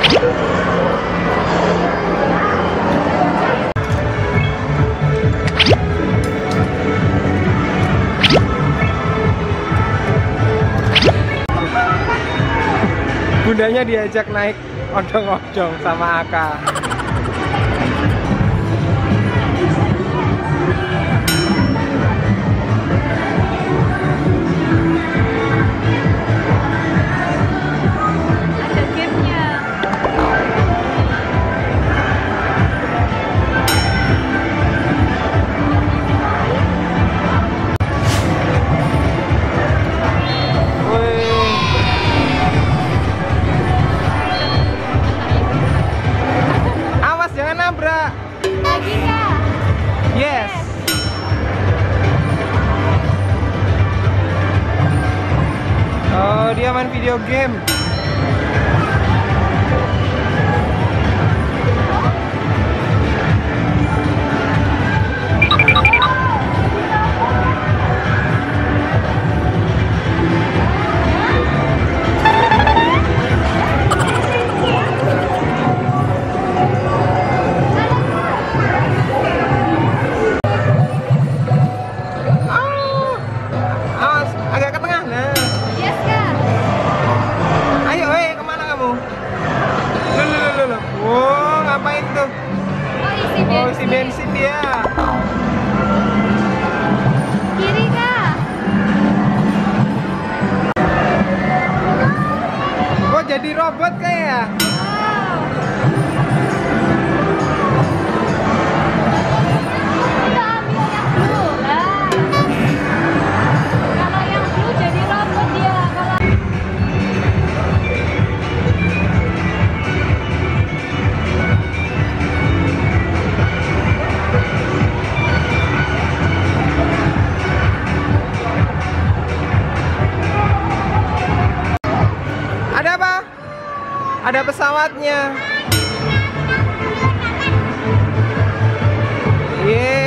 Bundanya diajak naik odong-odong sama Aka. Ada gamenya. Awas jangan nabrak. Lagi Kak. Yes. Oh, dia main video game. Awas, agak ke tengah. Nah. Yes Kak. Ayo, kemana kamu? Loh. Wow, ngapain tuh? Oh isi bensin. Oh, isi bensin dia. Kiri Kak. Kok jadi robot kayak? Kita ambil yang blue. Nah. Kalau yang blue jadi robot dia. Kalau Ada apa? Ada pesawatnya. Yeay.